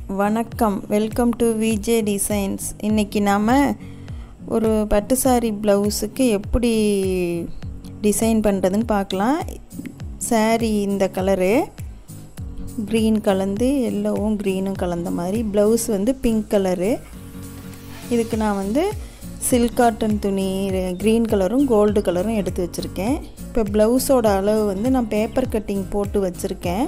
வணக்கம், welcome to VJ designs. இன்றைக்கி நாம் ஒரு பட்டு சாரி ப்ளவுஸுக்கு எப்படி டிசைன் பண்ணுறதுன்னு பார்க்கலாம். சாரி இந்த கலரு க்ரீன் கலந்து எல்லோவும் க்ரீனும் கலந்த மாதிரி, ப்ளவுஸ் வந்து பிங்க் கலரு. இதுக்கு நான் சில்க் காட்டன் துணி க்ரீன் கலரும் கோல்டு கலரும் எடுத்து வச்சுருக்கேன். இப்போ ப்ளவுஸோட அளவு நான் பேப்பர் கட்டிங் போட்டு வச்சுருக்கேன்.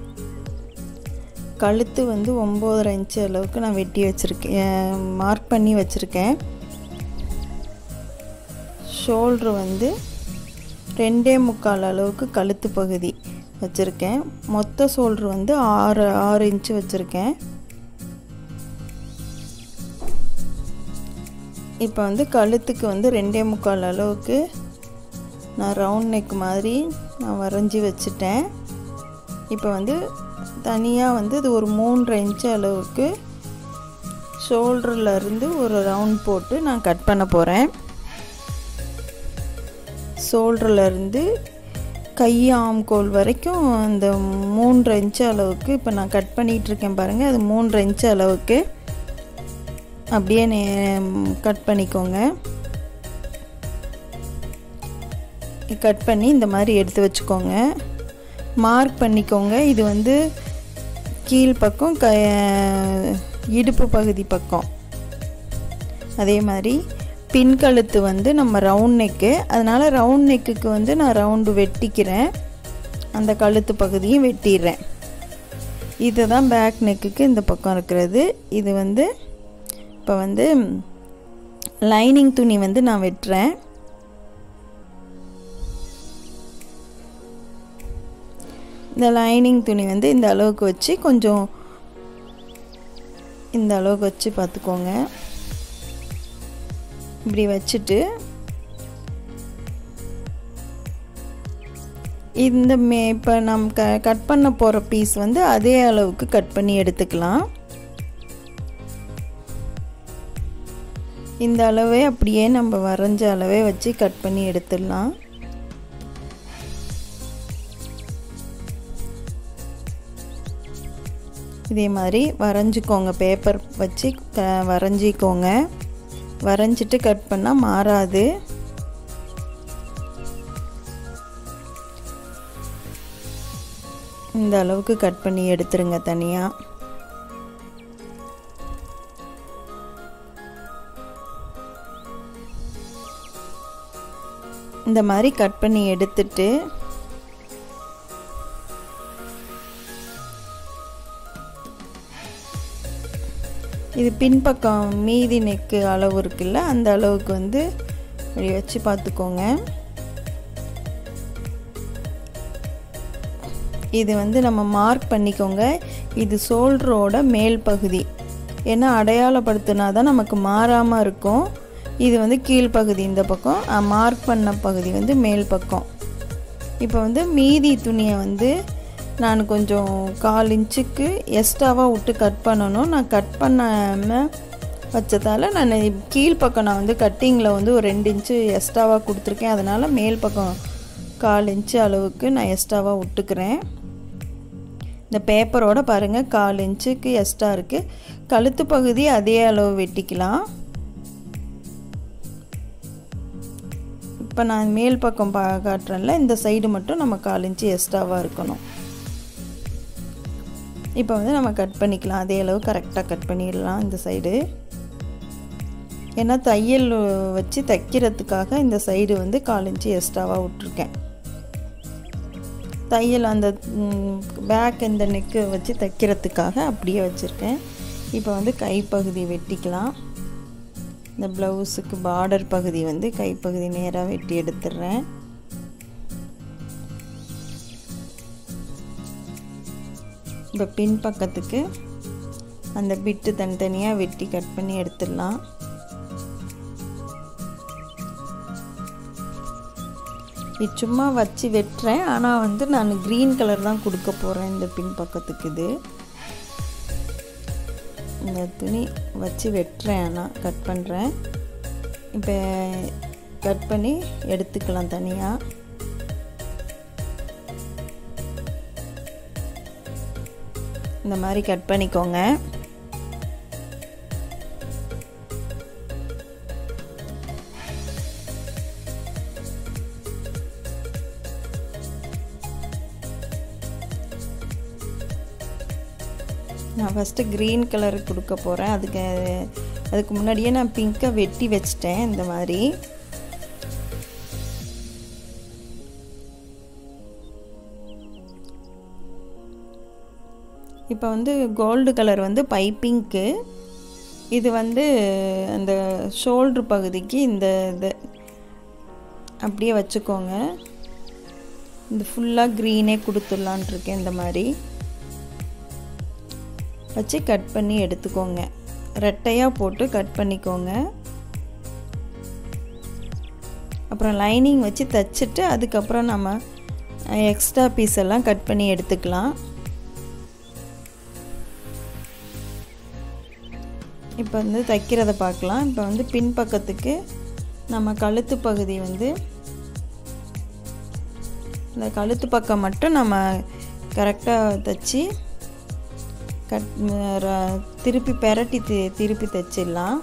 கழுத்து 9.5 இன்ச்சு அளவுக்கு நான் வெட்டி வச்சுருக்கேன், மார்க் பண்ணி வச்சுருக்கேன். ஷோல்ட்ரு 2.25 அளவுக்கு கழுத்து பகுதி வச்சுருக்கேன். மொத்த ஷோல்ட்ரு 6 இன்ச்சு வச்சுருக்கேன். இப்போ கழுத்துக்கு 2.25 அளவுக்கு நான் ரவுண்ட் நெக் மாதிரி நான் வரைஞ்சி வச்சுட்டேன். இப்போ தனியாக இது ஒரு 3.5 இன்ச்சு அளவுக்கு ஷோல்டர்லேருந்து ஒரு ரவுண்ட் போட்டு நான் கட் பண்ண போகிறேன். ஷோல்டர்லேருந்து கை ஆம்கோல் வரைக்கும் அந்த 3.5 இன்ச்சு அளவுக்கு இப்போ நான் கட் பண்ணிகிட்ருக்கேன் பாருங்கள். அது 3.5 இன்ச்சு அளவுக்கு அப்படியே கட் பண்ணிக்கோங்க. கட் பண்ணி இந்த மாதிரி எடுத்து வச்சுக்கோங்க. மார்க் பண்ணிக்கோங்க. இது கீழ்ப்பக்கம் இடுப்பு பகுதி பக்கம். அதே மாதிரி பின் கழுத்து நம்ம ரவுண்ட் நெக்கு, அதனால் ரவுண்ட் நெக்குக்கு நான் ரவுண்டு வெட்டிக்கிறேன். அந்த கழுத்து பகுதியும் வெட்டிடுறேன். இதுதான் பேக் நெக்குக்கு இந்த பக்கம் இருக்கிறது. இது இப்போ லைனிங் துணி நான் வெட்டுறேன். இந்த லைனிங் துணி இந்த அளவுக்கு வச்சு கொஞ்சம் இந்த அளவுக்கு வச்சு பார்த்துக்கோங்க. இப்படி வச்சுட்டு இப்போ நம்ம கட் பண்ண போகிற பீஸ் அதே அளவுக்கு கட் பண்ணி எடுத்துக்கலாம். இந்த அளவே அப்படியே நம்ம வரைஞ்ச அளவே வச்சு கட் பண்ணி எடுத்துடலாம். இதே மாதிரி வரைஞ்சிக்கோங்க. பேப்பர் வச்சு வரைஞ்சிக்கோங்க. வரைஞ்சிட்டு கட் பண்ணால் மாறாது. இந்த அளவுக்கு கட் பண்ணி எடுத்துருங்க தனியாக. இந்த மாதிரி கட் பண்ணி எடுத்துட்டு இது பின்பக்கம் மீதி நெக்கு அளவு இருக்குல்ல, அந்த அளவுக்கு இப்படி வச்சு பார்த்துக்கோங்க. இது நம்ம மார்க் பண்ணிக்கோங்க. இது ஷோல்டரோட மேல் பகுதி. ஏன்னா அடையாளப்படுத்தினா தான் நமக்கு மாறாமல் இருக்கும். இது கீழ்ப்பகுதி இந்த பக்கம், மார்க் பண்ண பகுதி மேல் பக்கம். இப்போ மீதி துணியை நான் கொஞ்சம் 1/4 இன்ச்சுக்கு எக்ஸ்ட்ராவாக விட்டு கட் பண்ணணும். நான் கட் பண்ணாமல் வச்சதால் நான் கீழ்ப்பக்கம் நான் கட்டிங்கில் ஒரு 2 இன்ச்சு எக்ஸ்ட்ராவாக கொடுத்துருக்கேன். அதனால் மேல் பக்கம் 1/4 இன்ச்சு அளவுக்கு நான் எக்ஸ்ட்ராவாக விட்டுக்கிறேன். இந்த பேப்பரோட பாருங்கள் 1/4 இன்ச்சுக்கு எக்ஸ்ட்ரா இருக்குது. கழுத்து பகுதி அதே அளவு வெட்டிக்கலாம். இப்போ நான் மேல் பக்கம் காட்டுறேன்ல, இந்த சைடு மட்டும் நம்ம 1/4 இன்ச்சு எக்ஸ்ட்ராவாக இருக்கணும். இப்போ நம்ம கட் பண்ணிக்கலாம். அதே அளவு கரெக்டாக கட் பண்ணிடலாம் இந்த சைடு. ஏன்னா தையல் வச்சு தைக்கிறதுக்காக இந்த சைடு 1/4 இன்ச்சு எக்ஸ்ட்ராவாக விட்ருக்கேன். தையல் அந்த பேக் இந்த நெக்கு வச்சு தைக்கிறதுக்காக அப்படியே வச்சுருக்கேன். இப்போ கைப்பகுதி வெட்டிக்கலாம். இந்த ப்ளவுஸுக்கு பார்டர் பகுதி கைப்பகுதி நேராக வெட்டி எடுத்துடுறேன். இப்போ பின் பக்கத்துக்கு அந்த பிட்டு தனித்தனியாக வெட்டி கட் பண்ணி எடுத்துடலாம். இது சும்மா வச்சு வெட்டுறேன். ஆனால் நான் க்ரீன் கலர் தான் கொடுக்க போகிறேன் இந்த பின் பக்கத்துக்கு. இந்த துணி வச்சு வெட்டுறேன், ஆனால் கட் பண்ணுறேன். இப்போ கட் பண்ணி எடுத்துக்கலாம் தனியாக. இந்த மாதிரி கட் பண்ணிக்கோங்க. நான் ஃபஸ்ட்டு க்ரீன் கலர் கொடுக்க போகிறேன். அதுக்கு முன்னாடியே நான் பிங்க்கை வெட்டி வச்சிட்டேன் இந்த மாதிரி. இப்போ வந்து கோல்டு கலர் வந்து பைப்பிங்க்கு, இது வந்து அந்த ஷோல்ட்ரு பகுதிக்கு இந்த இது அப்படியே வச்சுக்கோங்க. இந்த ஃபுல்லாக க்ரீனே கொடுத்துடலான் இருக்கேன். இந்த மாதிரி வச்சு கட் பண்ணி எடுத்துக்கோங்க. ரெட்டையாக போட்டு கட் பண்ணிக்கோங்க. அப்புறம் லைனிங் வச்சு தைச்சிட்டு அதுக்கப்புறம் நம்ம எக்ஸ்ட்ரா பீஸ் எல்லாம் கட் பண்ணி எடுத்துக்கலாம். இப்போ வந்து தைக்கிறத பார்க்கலாம். இப்போ வந்து பின்பக்கத்துக்கு நம்ம கழுத்து பகுதி வந்து இந்த கழுத்து பக்கம் மட்டும் நம்ம கரெக்டாக தைச்சி திருப்பி பெரட்டி திருப்பி தைச்சிடலாம்.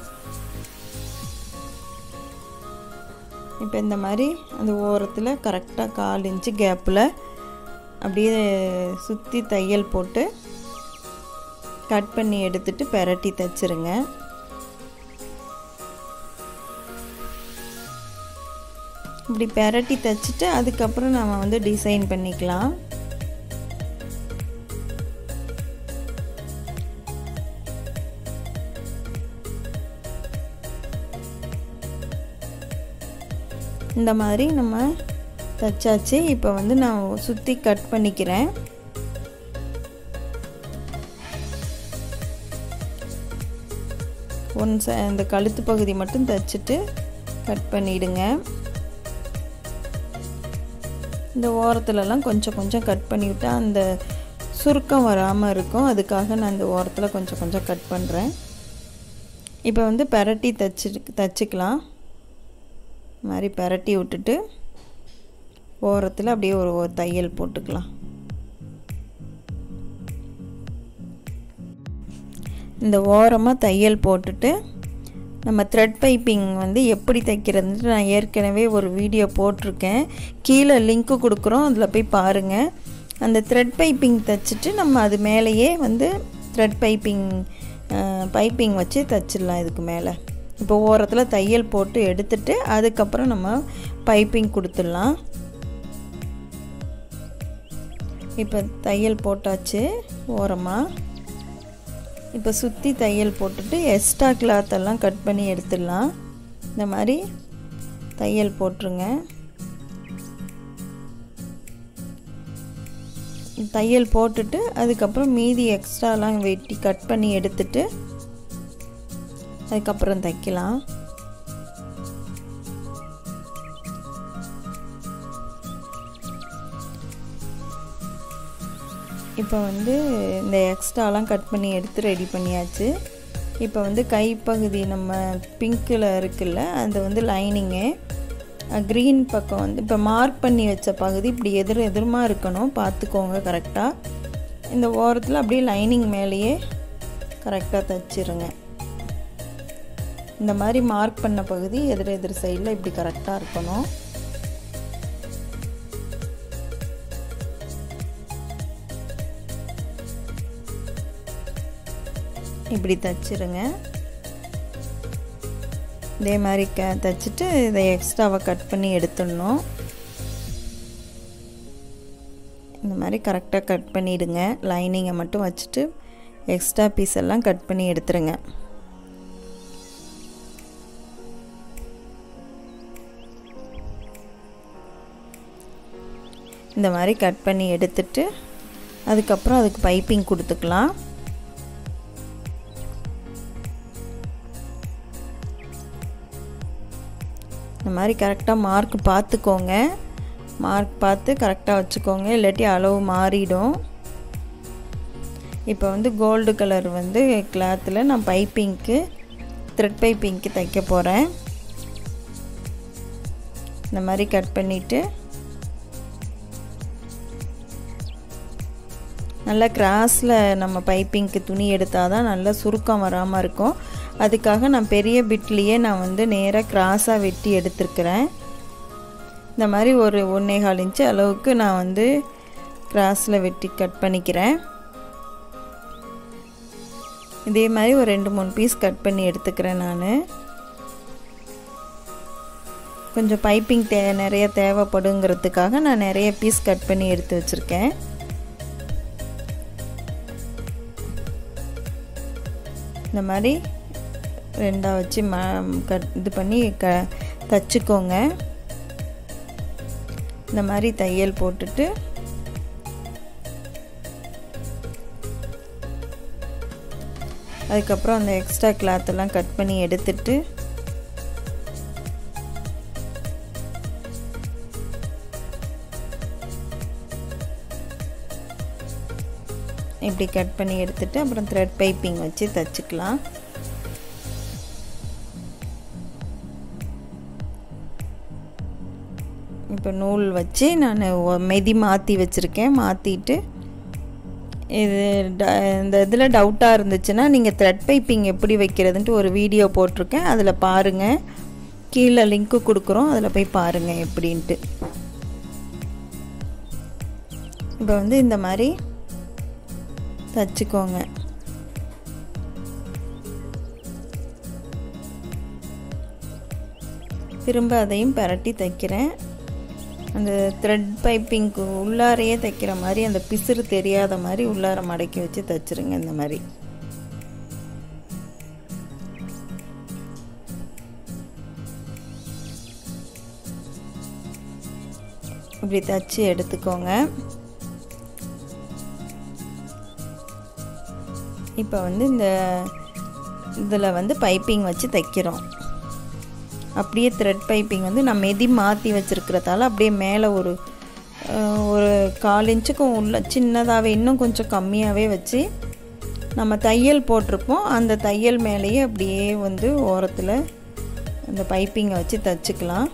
இப்போ இந்த மாதிரி அந்த ஓரத்தில் கரெக்டாக 1/4 இன்ச்சு கேப்பில் அப்படியே சுற்றி தையல் போட்டு கட் பண்ணி எடுத்துட்டு பெரட்டி தைச்சிருங்க. இப்படி பெரட்டி தைச்சிட்டு அதுக்கப்புறம் நம்ம வந்து டிசைன் பண்ணிக்கலாம். இந்த மாதிரி நம்ம தைச்சாச்சு. இப்போ வந்து நான் சுற்றி கட் பண்ணிக்கிறேன். இந்த கழுத்து பகுதி மட்டும் தைச்சிட்டு கட் பண்ணிவிடுங்க. இந்த ஓரத்துலலாம் கொஞ்சம் கொஞ்சம் கட் பண்ணிவிட்டா அந்த சுருக்கம் வராமல் இருக்கும். அதுக்காக நான் இந்த ஓரத்தில் கொஞ்சம் கொஞ்சம் கட் பண்ணுறேன். இப்போ வந்து பெரட்டி தைச்சிக்கலாம். இந்த மாதிரி பெரட்டி விட்டுட்டு ஓரத்தில் அப்படியே ஒரு தையல் போட்டுக்கலாம். இந்த ஓரமாக தையல் போட்டுட்டு நம்ம த்ரெட் பைப்பிங் வந்து எப்படி தைக்கிறதுன்ட்டு நான் ஏற்கனவே ஒரு வீடியோ போட்டிருக்கேன். கீழே லிங்க்கு கொடுக்குறோம், அதில் போய் பாருங்கள். அந்த த்ரெட் பைப்பிங் தைச்சிட்டு நம்ம அது மேலேயே வந்து த்ரெட் பைப்பிங் வச்சு தைச்சிடலாம் இதுக்கு மேலே. இப்போ ஓரத்தில் தையல் போட்டு எடுத்துட்டு அதுக்கப்புறம் நம்ம பைப்பிங் கொடுத்துடலாம். இப்போ தையல் போட்டாச்சு ஓரமாக. இப்போ சுற்றி தையல் போட்டுட்டு எக்ஸ்ட்ரா கிளாத்தெல்லாம் கட் பண்ணி எடுத்துடலாம். இந்த மாதிரி தையல் போட்டுருங்க. தையல் போட்டுட்டு அதுக்கப்புறம் மீதி எக்ஸ்ட்ராலாம் வெட்டி கட் பண்ணி எடுத்துட்டு அதுக்கப்புறம் தைக்கலாம். இப்போ வந்து இந்த எக்ஸ்ட்ராலாம் கட் பண்ணி எடுத்து ரெடி பண்ணியாச்சு. இப்போ வந்து கைப்பகுதி நம்ம பிங்க்கில் இருக்குல்ல, அது வந்து லைனிங்கு க்ரீன் பக்கம் வந்து இப்போ மார்க் பண்ணி வச்ச பகுதி இப்படி எதிரமாக இருக்கணும், பார்த்துக்கோங்க கரெக்டாக. இந்த ஓரத்தில் அப்படியே லைனிங் மேலேயே கரெக்டாக தைச்சிருங்க. இந்த மாதிரி மார்க் பண்ண பகுதி எதிர் சைடில் இப்படி கரெக்டாக இருக்கணும். இப்படி தைச்சிருங்க. இதே மாதிரி தைச்சிட்டு இதை எக்ஸ்ட்ராவை கட் பண்ணி எடுத்துடணும். இந்த மாதிரி கரெக்டாக கட் பண்ணிவிடுங்க. லைனிங்கை மட்டும் வச்சுட்டு எக்ஸ்ட்ரா பீஸ் எல்லாம் கட் பண்ணி எடுத்துருங்க. இந்த மாதிரி கட் பண்ணி எடுத்துட்டு அதுக்கப்புறம் அதுக்கு பைப்பிங் கொடுத்துக்கலாம். இந்த மாதிரி கரெக்டாக மார்க் பார்த்துக்கோங்க. மார்க் பார்த்து கரெக்டாக வச்சுக்கோங்க, இல்லாட்டி அளவு மாறிடும். இப்போ வந்து கோல்டு கலர் வந்து கிளாத்தில் நான் பைப்பிங்க்கு த்ரெட் பைப்பிங்க்கு தைக்க போகிறேன். இந்த மாதிரி கட் பண்ணிவிட்டு நல்லா கிராஸில் நம்ம பைப்பிங்க்கு துணி எடுத்தால் தான் நல்லா சுருக்கம் வராமல் இருக்கும். அதுக்காக நான் பெரிய பிட்லேயே நான் வந்து நேராக கிராஸாக வெட்டி எடுத்துருக்கிறேன். இந்த மாதிரி ஒரு 1.25 இன்ச்சு அளவுக்கு நான் வந்து கிராஸில் வெட்டி கட் பண்ணிக்கிறேன். இதே மாதிரி ஒரு 2-3 பீஸ் கட் பண்ணி எடுத்துக்கிறேன் நான். கொஞ்சம் பைப்பிங் நிறைய தேவைப்படுங்கிறதுக்காக நான் நிறைய பீஸ் கட் பண்ணி எடுத்து வச்சுருக்கேன். இந்த மாதிரி 2 வச்சு இது பண்ணி தச்சுக்கோங்க. இந்த மாதிரி தையல் போட்டுட்டு அதுக்கப்புறம் அந்த எக்ஸ்ட்ரா கிளாத்தெல்லாம் கட் பண்ணி எடுத்துட்டு இப்படி கட் பண்ணி எடுத்துட்டு அப்புறம் த்ரெட் பைப்பிங் வச்சு தச்சுக்கலாம். இப்போ நூல் வச்சு நான் மெதி மாற்றி வச்சுருக்கேன். மாற்றிட்டு இது இந்த இதில் டவுட்டாக இருந்துச்சுன்னா நீங்கள் த்ரெட் பைப்பிங் எப்படி வைக்கிறதுன்ட்டு ஒரு வீடியோ போட்டிருக்கேன், அதில் பாருங்கள். கீழே லிங்க்கு கொடுக்குறோம், அதில் போய் பாருங்கள் எப்படின்ட்டு. இப்போ வந்து இந்த மாதிரி தச்சுக்கோங்க. திரும்ப அதையும் பரட்டி தைக்கிறேன். அந்த த்ரெட் பைப்பிங்க்கு உள்ளாரையே தைக்கிற மாதிரி அந்த பிசுறு தெரியாத மாதிரி உள்ளார மடக்கி வச்சு தைச்சிருங்க. இந்த மாதிரி இப்படி தைச்சி எடுத்துக்கோங்க. இப்போ வந்து இந்த இதில் வந்து பைப்பிங் வச்சு தைக்கிறோம். அப்படியே த்ரெட் பைப்பிங் வந்து நான் மெதி மாற்றி வச்சுருக்கிறதால அப்படியே மேலே ஒரு 1/4 இன்ச்சுக்கும் உள்ள சின்னதாகவே இன்னும் கொஞ்சம் கம்மியாகவே வச்சு நம்ம தையல் போட்டிருப்போம், அந்த தையல் மேலேயே அப்படியே வந்து ஓரத்தில் அந்த பைப்பிங்கை வச்சு தைச்சிக்கலாம்.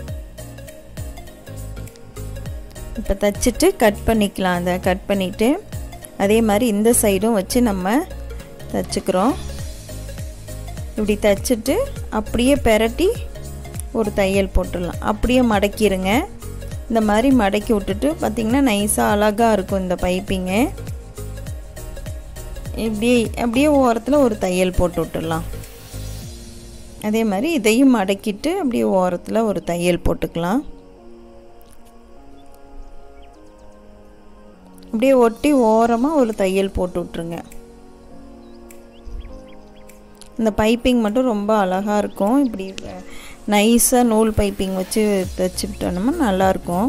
இப்போ தைச்சிட்டு கட் பண்ணிக்கலாம். அதை கட் பண்ணிவிட்டு அதே மாதிரி இந்த சைடும் வச்சு நம்ம தைச்சிக்கிறோம். இப்படி தைச்சிட்டு அப்படியே பெரட்டி ஒரு தையல் போட்டுடலாம். அப்படியே மடக்கிடுங்க. இந்த மாதிரி மடக்கி விட்டுட்டு பார்த்திங்கன்னா நைஸாக அழகாக இருக்கும் இந்த பைப்பிங்கு. அப்படியே ஓரத்தில் ஒரு தையல் போட்டு விட்டுடலாம். அதே மாதிரி இதையும் மடக்கிட்டு அப்படியே ஓரத்தில் ஒரு தையல் போட்டுக்கலாம். அப்படியே ஒட்டி ஓரமாக ஒரு தையல் போட்டு விட்ருங்க. இந்த பைப்பிங் மட்டும் ரொம்ப அழகாக இருக்கும். இப்படி நைஸாக நூல் பைப்பிங் வச்சு தைச்சிட்டோம்னா நல்லாயிருக்கும்.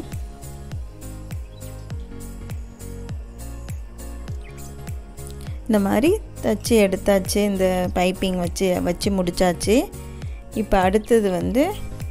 இந்த மாதிரி தைச்சி எடுத்தாச்சு. இந்த பைப்பிங் வச்சு முடித்தாச்சு. இப்போ அடுத்தது வந்து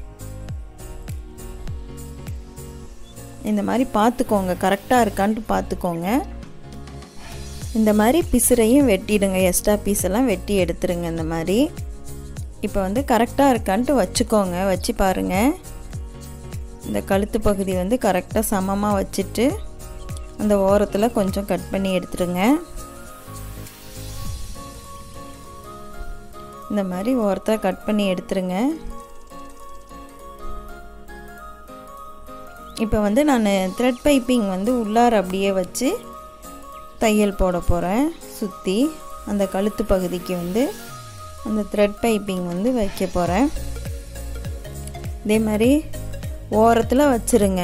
இந்த மாதிரி பார்த்துக்கோங்க, கரெக்டாக இருக்கான்ட்டு பார்த்துக்கோங்க. இந்த மாதிரி பிசுரையும் வெட்டிடுங்க. எக்ஸ்ட்ரா பீஸெல்லாம் வெட்டி எடுத்துருங்க. இந்த மாதிரி இப்போ வந்து கரெக்டாக இருக்கான்ட்டு வச்சுக்கோங்க. வச்சு பாருங்கள். இந்த கழுத்து பகுதி வந்து கரெக்டாக சமமாக வச்சுட்டு அந்த ஓரத்தில் கொஞ்சம் கட் பண்ணி எடுத்துடுங்க. இந்த மாதிரி ஓரத்தில் கட் பண்ணி எடுத்துருங்க. இப்போ வந்து நான் த்ரெட் பைப்பிங் வந்து உள்ளார அப்படியே வச்சு தையல் போட போகிறேன். சுற்றி அந்த கழுத்து பகுதிக்கு வந்து அந்த த்ரெட் பைப்பிங் வந்து வைக்க போகிறேன். இதே மாதிரி ஓரத்தில் வச்சுருங்க.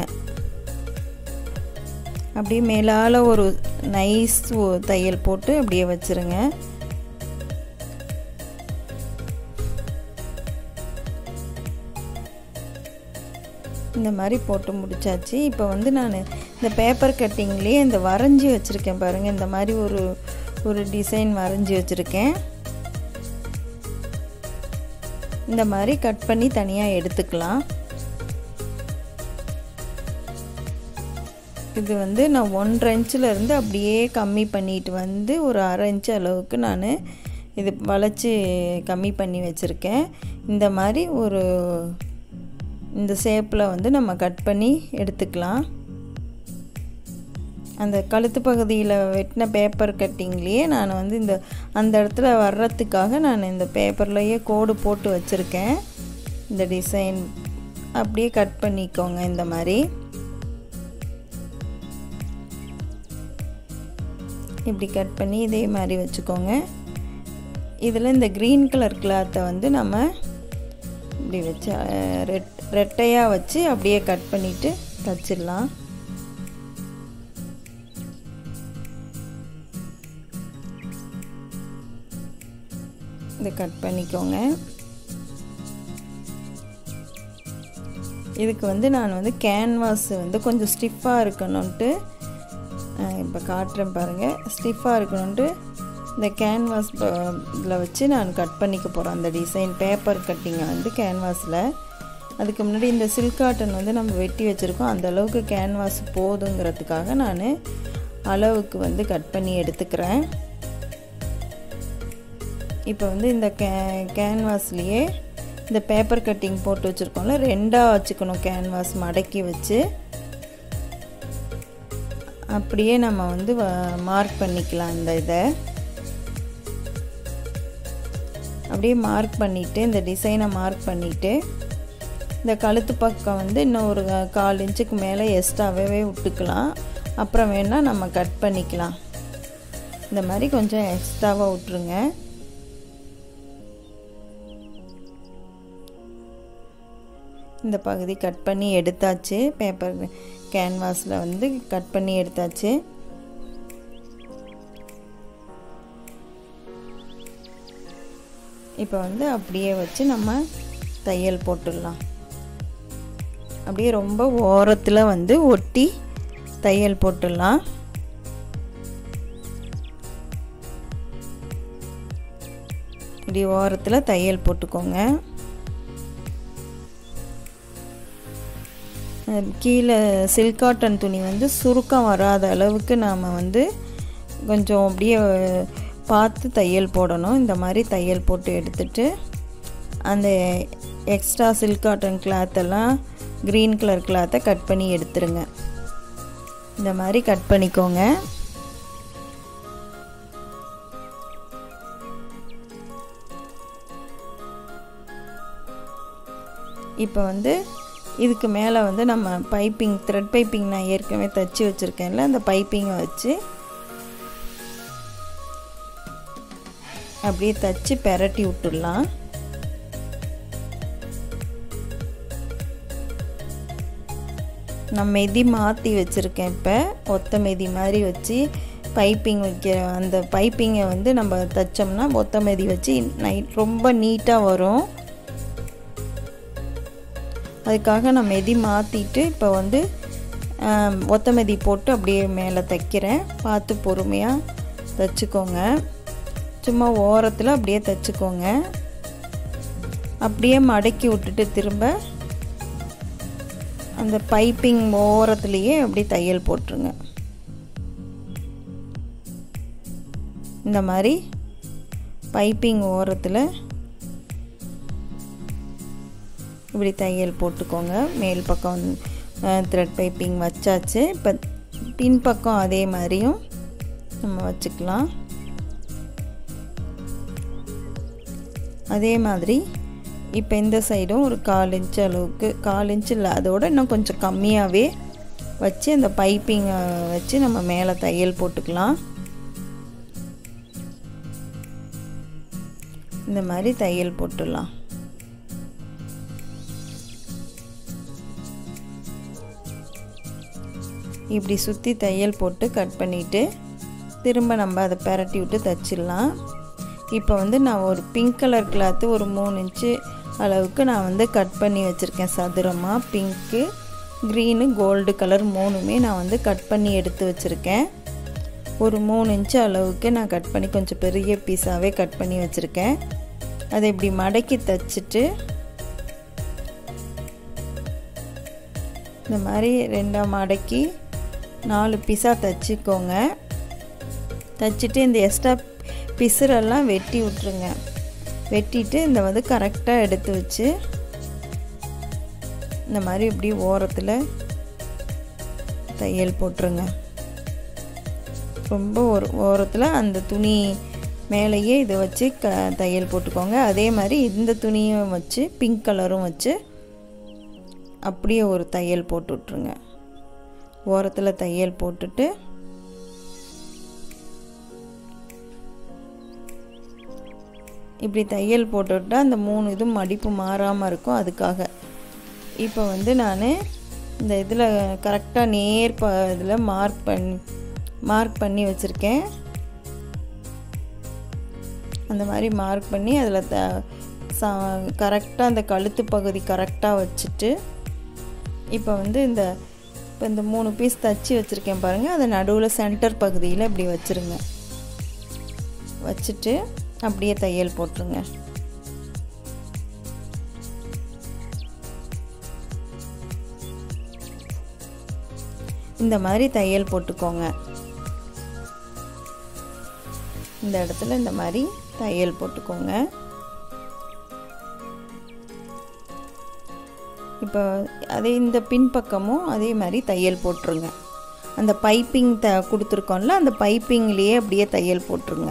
அப்படியே மேலால் ஒரு நைஸ் தையல் போட்டு அப்படியே வச்சுருங்க. இந்த மாதிரி போட்டு முடிச்சாச்சு. இப்போ வந்து நான் இந்த பேப்பர் கட்டிங்லேயே இந்த வரைஞ்சி வச்சுருக்கேன் பாருங்கள். இந்த மாதிரி ஒரு டிசைன் வரைஞ்சி வச்சுருக்கேன். இந்த மாதிரி கட் பண்ணி தனியாக எடுத்துக்கலாம். இது வந்து நான் 1.5 இன்ச்சிலேருந்து அப்படியே கம்மி பண்ணிட்டு வந்து ஒரு 1/2 இன்ச்சு அளவுக்கு நான் இது வளைச்சி கம்மி பண்ணி வச்சுருக்கேன். இந்த மாதிரி இந்த ஷேப்பில் வந்து நம்ம கட் பண்ணி எடுத்துக்கலாம். அந்த கழுத்து பகுதியில் வெட்டின பேப்பர் கட்டிங்லேயே நான் வந்து அந்த இடத்துல வர்றதுக்காக நான் இந்த பேப்பர்லேயே கோடு போட்டு வச்சுருக்கேன். இந்த டிசைன் அப்படியே கட் பண்ணிக்கோங்க. இந்த மாதிரி இப்படி கட் பண்ணி இதே மாதிரி வச்சுக்கோங்க. இதில் இந்த க்ரீன் கலர் கிளாத்தை வந்து நம்ம இப்படி வச்சு ரெட்டையாக வச்சு அப்படியே கட் பண்ணிவிட்டு தச்சிடலாம். இதை கட் பண்ணிக்கோங்க. இதுக்கு வந்து நான் வந்து கேன்வாஸ் வந்து கொஞ்சம் ஸ்டிஃபாக இருக்கணும்ன்ட்டு இப்போ காட்டுறேன் பாருங்கள். ஸ்டிஃபாக இருக்கணும்ன்ட்டு இந்த கேன்வாஸ் இதில் வச்சு நான் கட் பண்ணிக்க போகிறேன். அந்த டிசைன் பேப்பர் கட்டிங்கை வந்து கேன்வாஸில். அதுக்கு முன்னாடி இந்த சில்க் காட்டன் வந்து நம்ம வெட்டி வச்சுருக்கோம். அந்த அளவுக்கு கேன்வாஸ் போதுங்கிறதுக்காக நான் அளவுக்கு வந்து கட் பண்ணி எடுத்துக்கிறேன். இப்போ வந்து இந்த கேன்வாஸ்லேயே இந்த பேப்பர் கட்டிங் போட்டு வச்சுருக்கோம்ல, ரெண்டாக வச்சுக்கணும். கேன்வாஸ் மடக்கி வச்சு அப்படியே நம்ம வந்து மார்க் பண்ணிக்கலாம். இந்த இதை அப்படியே மார்க் பண்ணிவிட்டு இந்த டிசைனை மார்க் பண்ணிவிட்டு இந்த கழுத்து பக்கம் வந்து இன்னும் ஒரு 1/4 இன்ச்சுக்கு மேலே எக்ஸ்ட்ராவே விட்டுக்கலாம். அப்புறம் வேணால் நம்ம கட் பண்ணிக்கலாம். இந்த மாதிரி கொஞ்சம் எக்ஸ்ட்ராவாக விட்டுருங்க. இந்த பகுதி கட் பண்ணி எடுத்தாச்சு. பேப்பர் கேன்வாஸில் வந்து கட் பண்ணி எடுத்தாச்சு. இப்போ வந்து அப்படியே வச்சு நம்ம தையல் போட்டுடலாம். அப்படியே ரொம்ப ஓரத்தில் வந்து ஒட்டி தையல் போட்டுடலாம். இப்படி ஓரத்தில் தையல் போட்டுக்கோங்க. கீழே சில்க் காட்டன் துணி வந்து சுருக்கம் வராத அளவுக்கு நாம் வந்து கொஞ்சம் அப்படியே பார்த்து தையல் போடணும். இந்த மாதிரி தையல் போட்டு எடுத்துட்டு அந்த எக்ஸ்ட்ரா சில்க் காட்டன் கிளாத்தெல்லாம் க்ரீன் கலர் கிளாத்தை கட் பண்ணி எடுத்துருங்க. இந்த மாதிரி கட் பண்ணிக்கோங்க. இப்போ வந்து இதுக்கு மேலே வந்து நம்ம பைப்பிங் த்ரெட் பைப்பிங் நான் ஏற்கனவே தைச்சி வச்சுருக்கேன்ல, அந்த பைப்பிங்கை வச்சு அப்படியே தைச்சி பெரட்டி விட்டுடலாம். நான் மெதி மாற்றி வச்சுருக்கேன். இப்போ ஒத்த மெதி மாதிரி வச்சு பைப்பிங் வைக்கிற அந்த பைப்பிங்கை வந்து நம்ம தைச்சோம்னா ஒத்த மெதி வச்சு ரொம்ப நீட்டாக வரும். அதுக்காக நான் மெதி மாற்றிட்டு இப்போ வந்து ஒத்த மெதி போட்டு அப்படியே மேலே தைக்கிறேன். பார்த்து பொறுமையாக தைச்சிக்கோங்க. சும்மா ஓரத்தில் அப்படியே தைச்சிக்கோங்க. அப்படியே மடக்கி விட்டுட்டு திரும்ப அந்த பைப்பிங் ஓரத்துலேயே அப்படியே தையல் போட்டுருங்க. இந்த மாதிரி பைப்பிங் ஓரத்தில் இப்படி தையல் போட்டுக்கோங்க. மேல் பக்கம் த்ரெட் பைப்பிங் வச்சாச்சு. இப்போ பின்பக்கம் அதே மாதிரியும் நம்ம வச்சுக்கலாம். அதே மாதிரி இப்போ இந்த சைடும் ஒரு 1/4 இன்ச்சு அளவுக்கு, 1/4 இன்ச்சு இல்லை அதோட இன்னும் கொஞ்சம் கம்மியாகவே வச்சு அந்த பைப்பிங்கை வச்சு நம்ம மேலே தையல் போட்டுக்கலாம். இந்த மாதிரி தையல் போட்டுடலாம். இப்படி சுற்றி தையல் போட்டு கட் பண்ணிவிட்டு திரும்ப நம்ம அதை பெரட்டி விட்டு தைச்சிடலாம். இப்போ வந்து நான் ஒரு பிங்க் கலர் கிளாத்து ஒரு 3 இன்ச்சு அளவுக்கு நான் வந்து கட் பண்ணி வச்சுருக்கேன். சதுரமாக பிங்க்கு, க்ரீனு, கோல்டு கலர் 3மே நான் வந்து கட் பண்ணி எடுத்து வச்சுருக்கேன். ஒரு 3 இன்ச்சு அளவுக்கு நான் கட் பண்ணி கொஞ்சம் பெரிய பீஸாகவே கட் பண்ணி வச்சுருக்கேன். அதை இப்படி மடக்கி தைச்சிட்டு இந்த மாதிரி 2ஆக மடக்கி 4 பீஸாக தைச்சிக்கோங்க. தைச்சிட்டு இந்த எக்ஸ்ட்ரா பிசுரெல்லாம் வெட்டி விட்டுருங்க. வெட்டிட்டு இந்த வந்து கரெக்டாக எடுத்து வச்சு இந்த மாதிரி இப்படி ஓரத்தில் தையல் போட்டுருங்க. ரொம்ப ஒரு ஓரத்தில் அந்த துணி மேலேயே இதை வச்சு தையல் போட்டுக்கோங்க. அதே மாதிரி இந்த துணியும் வச்சு பிங்க் கலரும் வச்சு அப்படியே ஒரு தையல் போட்டு விட்ருங்க. ஓரத்தில் தையல் போட்டுட்டு இப்படி தையல் போட்டுவிட்டால் அந்த 3 இதுவும் மடிப்பு மாறாமல் இருக்கும். அதுக்காக இப்போ வந்து நான் இந்த இதில் கரெக்டாக நேர் இதில் மார்க் பண்ணி வச்சுருக்கேன். அந்த மாதிரி மார்க் பண்ணி அதில் கரெக்டாக அந்த கழுத்து பகுதி கரெக்டாக வச்சுட்டு இப்போ வந்து இந்த 3 பீஸ் தச்சு வச்சுருக்கேன் பாருங்கள், அதை நடுவில் சென்டர் பகுதியில் இப்படி வச்சுருங்க. வச்சுட்டு அப்படியே தையல் போட்டுருங்க. இந்த மாதிரி தையல் போட்டுக்கோங்க. இந்த இடத்துல இந்த மாதிரி தையல் போட்டுக்கோங்க. இப்போ அதே இந்த பின்பக்கமும் அதே மாதிரி தையல் போட்டுருங்க. அந்த பைப்பிங் கொடுத்துருக்கோம்ல, அந்த பைப்பிங்லேயே அப்படியே தையல் போட்டுருங்க.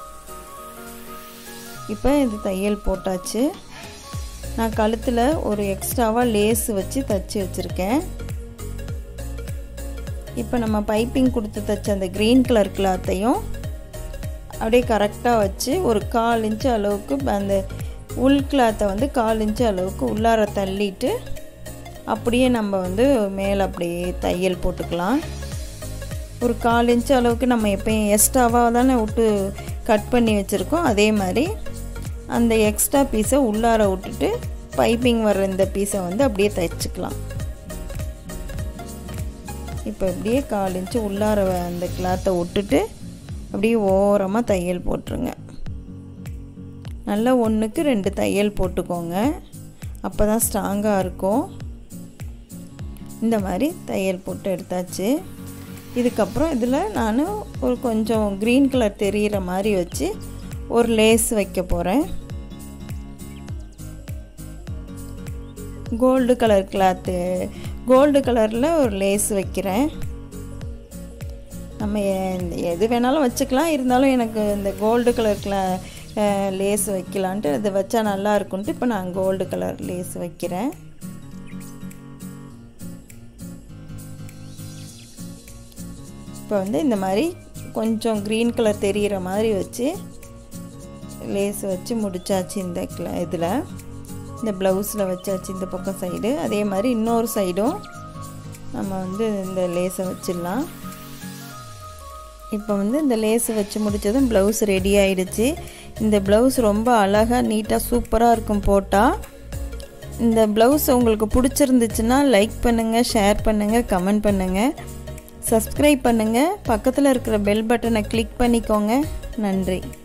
இப்போ இது தையல் போட்டாச்சு. நான் கழுத்தில் ஒரு எக்ஸ்ட்ராவாக லேஸ் வச்சு தச்சு வச்சுருக்கேன். இப்போ நம்ம பைப்பிங் கொடுத்து தைச்ச அந்த க்ரீன் கலர் கிளாத்தையும் அப்படியே கரெக்டாக வச்சு ஒரு 1/4 இன்ச்சு அளவுக்கு அந்த உள் கிளாத்தை வந்து 1/4 இன்ச்சு அளவுக்கு உள்ளார தள்ளிட்டு அப்படியே நம்ம வந்து மேலே அப்படியே தையல் போட்டுக்கலாம். ஒரு 1/4 இன்ச்சு அளவுக்கு நம்ம எப்போயும் எக்ஸ்ட்ராவாக தானே விட்டு கட் பண்ணி வச்சுருக்கோம். அதே மாதிரி அந்த எக்ஸ்ட்ரா பீஸை உள்ளார விட்டுட்டு பைப்பிங் வர்ற இந்த பீஸை வந்து அப்படியே தைச்சிக்கலாம். இப்போ இப்படியே 1/4 இன்ச்சு உள்ளார அந்த கிளாத்தை விட்டுட்டு அப்படியே ஓரமாக தையல் போட்டுருங்க. நல்லா 1க்கு 2 தையல் போட்டுக்கோங்க, அப்போ தான் ஸ்ட்ராங்காக இருக்கும். இந்த மாதிரி தையல் போட்டு எடுத்தாச்சு. இதுக்கப்புறம் இதில் நான் ஒரு கொஞ்சம் க்ரீன் கலர் தெரிகிற மாதிரி வச்சு ஒரு லேஸ் வைக்க போகிறேன். கோல்டு கலர் கிளாத்து, கோல்டு கலரில் ஒரு லேஸ் வைக்கிறேன். நம்ம எது வேணாலும் வச்சுக்கலாம், இருந்தாலும் எனக்கு இந்த கோல்டு கலர் லேஸ் வைக்கலான்ட்டு அது வச்சா நல்லா இருக்குன்ட்டு இப்போ நான் கோல்டு கலர் லேஸ் வைக்கிறேன். இப்போ வந்து இந்த மாதிரி கொஞ்சம் க்ரீன் கலர் தெரிகிற மாதிரி வச்சு லேஸ் வச்சு முடிச்சாச்சு. இந்த இதில் இந்த ப்ளவுஸில் வச்சாச்சு இந்த பக்கம் சைடு. அதே மாதிரி இன்னொரு சைடும் நம்ம வந்து இந்த லேஸை வச்சிடலாம். இப்போ வந்து இந்த லேஸை வச்சு முடித்ததும் ப்ளவுஸ் ரெடி ஆகிடுச்சு. இந்த ப்ளவுஸ் ரொம்ப அழகாக நீட்டாக சூப்பராக இருக்கும் போட்டால். இந்த ப்ளவுஸ் உங்களுக்கு பிடிச்சிருந்துச்சுன்னா லைக் பண்ணுங்கள், ஷேர் பண்ணுங்கள், கமெண்ட் பண்ணுங்கள், சப்ஸ்கிரைப் பண்ணுங்கள், பக்கத்தில் இருக்கிற பெல் பட்டனை கிளிக் பண்ணிக்கோங்க. நன்றி.